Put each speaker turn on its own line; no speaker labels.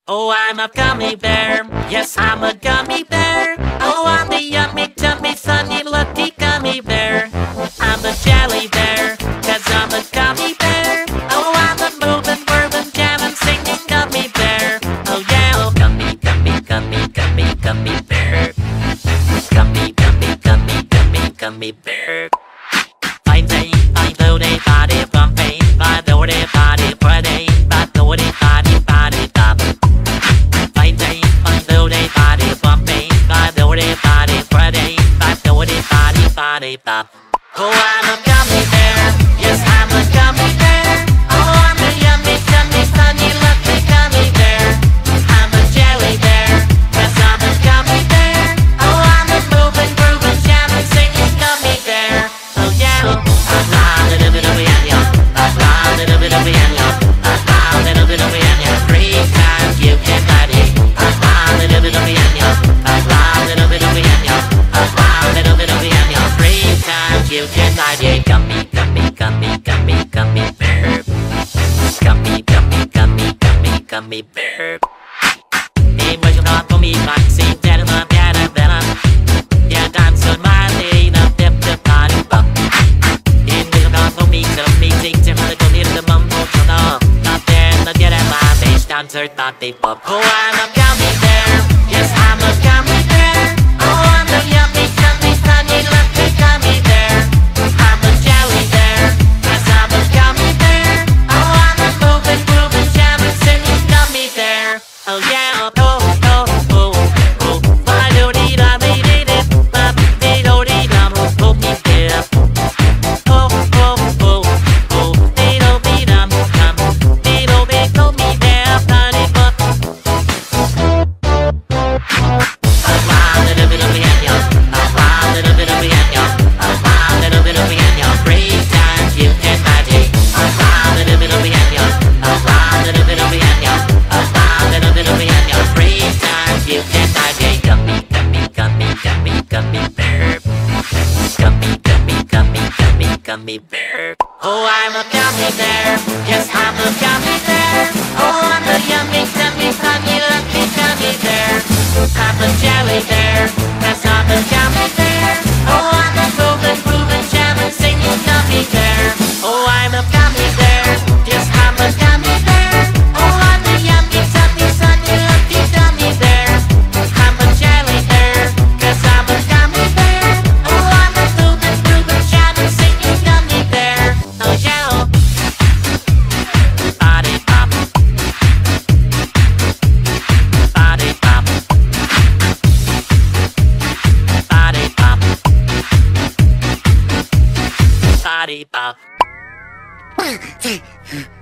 Oh, I'm a gummy bear. Yes, I'm a gummy bear. Oh, I'm the yummy, tummy, sunny, lucky gummy bear. I'm a jelly bear, 'cause I'm a gummy bear. Oh, I'm a moving, whirling, jamming, singing gummy bear. Oh, yeah, oh, gummy, gummy, gummy, gummy, gummy bear. Gummy, gummy, gummy, gummy, gummy bear. Fine day, fine booty, body bumping, my booty, body pretty, my booty, body, body bump. Fine day, fine booty, body bumping, my booty, body pretty, my booty, body bump. Oh, I'm a gummy bear. Yes, I'm a gummy bear. Oh, I'm a yummy, yummy, funny, lucky gummy bear. I'm a jelly bear, 'cause I'm a gummy bear. Oh, I'm a moving, grooving, jamming, singing gummy bear. Oh, yeah. A little bit of piano, a little bit of piano, a little bit of piano. 3 times you can body. A little bit of piano, a little bit of piano, a little bit of piano. 3 times you can body. Gummy, gummy, gummy, gummy, gummy bear. Gummy, gummy, gummy, gummy, gummy bear. Emotional for me, but see that I'm better than I'm. Yeah, dance on my day, now dip the body bump. Emotional for me, so me, take to her, don't need the mumble to know. Not there, not get at my face, down to body bump. Oh, I'm a gummy bear. Yes, I'm a gummy bear. Oh, I'm a yummy, yummy, funny, lucky gummy bear. I'm a jelly bear. Yes, I'm a gummy bear. Oh, I'm a moving, grooving, jamming, singing gummy bear. Oh, yeah, oh, oh, oh, oh. Why do you need a baby? They don't need a movie bear. Oh, oh, oh, oh. They don't need a they don't make me bear, funny, but a little bit of piano, a little bit of piano, a little bit of piano. 3 times you can magic. A little bit of piano, a little bit of piano, a little bit of piano. 3 times you can magic. Gummy, gummy, gummy, gummy, gummy bear. Gummy, gummy, gummy, gummy, gummy bear. Oh, I'm a gummy bear. Yes, I'm a gummy bear. Oh, I'm a yummy, yummy, funny, lucky gummy bear. I'm a jelly bear, 'cause I'm a gummy bear. Oh, I'm a moving, grooving, jamming, singing gummy bear. Oh, I'm a gummy bear. Yes, I'm a gummy bear. Oh, I'm a yummy, yummy, sunny, lucky gummy bear. I'm a jelly bear, 'cause I'm a gummy bear. Oh, I'm a moving, grooving, jamming, singing gummy bear. Oh, yeah. Body pop. Body pop. Body pop. Body pop.